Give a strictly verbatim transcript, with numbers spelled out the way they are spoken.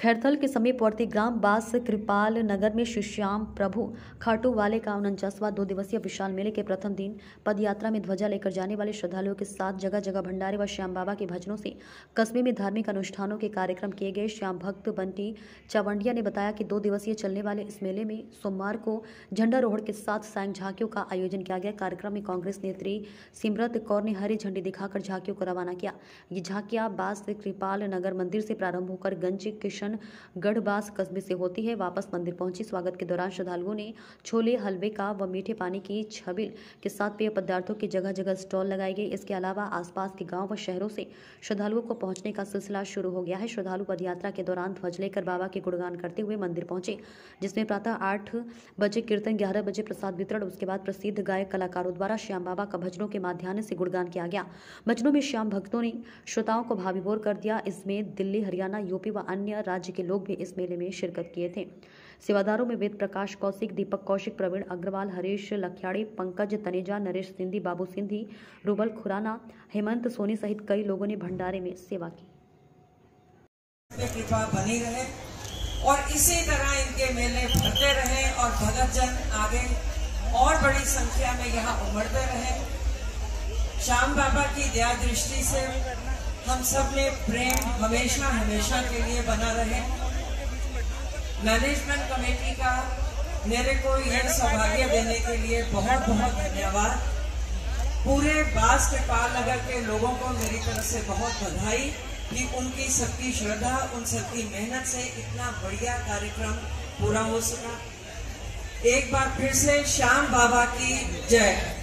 खैरथल के समीपवर्ती ग्राम बास कृपाल नगर में श्री श्याम प्रभु खाटू वाले का उनचासवां दो दिवसीय विशाल मेले के प्रथम दिन पदयात्रा में ध्वजा लेकर जाने वाले श्रद्धालुओं के साथ जगह जगह भंडारे व श्याम बाबा के भजनों से कस्बे में धार्मिक अनुष्ठानों के कार्यक्रम किए गए। श्याम भक्त बंटी चावंडिया ने बताया कि दो दिवसीय चलने वाले इस मेले में सोमवार को झंडारोहण के साथ सायं झांकियों का आयोजन किया गया। कार्यक्रम में कांग्रेस नेत्री सिमरत कौर ने हरी झंडी दिखाकर झांकियों को रवाना किया। ये झांकियां बास कृपाल नगर मंदिर से प्रारंभ होकर गंज किशन गढ़बास कस्बे से होती है, वापस मंदिर पहुंची। स्वागत के दौरान श्रद्धालुओं ने छोले हलवे का व मीठे पानी की छबिल के साथ पेय पदार्थों की जगह जगह स्टॉल लगाई गई। इसके अलावा आसपास के गांव व शहरों से श्रद्धालुओं को पहुंचने का सिलसिला शुरू हो गया है। श्रद्धालु पदयात्रा के दौरान ध्वज लेकर बाबा के गुणगान करते हुए मंदिर पहुंचे, जिसमें प्रातः आठ बजे कीर्तन, ग्यारह बजे प्रसाद वितरण, उसके बाद प्रसिद्ध गायक कलाकारों द्वारा श्याम बाबा का भजनों के माध्यम से गुणगान किया गया। भजनों में श्याम भक्तों ने श्रोताओं को भावविभोर कर दिया। इसमें दिल्ली, हरियाणा, यूपी व अन्य राज्य के लोग भी इस मेले में शिरकत किए थे। सेवादारों में वेद प्रकाश कौशिक, दीपक कौशिक, प्रवीण अग्रवाल, हरीश लखियाड़ी, पंकज तनेजा, नरेश सिंधी, बाबू सिंधी, रुबल खुराना, हेमंत सोनी सहित कई लोगों ने भंडारे में सेवा की। कृपा बनी रहे और इसी तरह इनके मेले भरते रहे और भगत जन आगे और बड़ी संख्या में यहाँ उमड़ते रहे। श्याम बाबा की दया दृष्टि से हम सब में प्रेम हमेशा हमेशा के लिए बना रहे। मैनेजमेंट कमेटी का मेरे को यह सौभाग्य देने के लिए बहुत बहुत धन्यवाद। पूरे बास कृपाल नगर के लोगों को मेरी तरफ से बहुत बधाई कि उनकी सबकी श्रद्धा, उन सबकी मेहनत से इतना बढ़िया कार्यक्रम पूरा हो सका। एक बार फिर से श्याम बाबा की जय।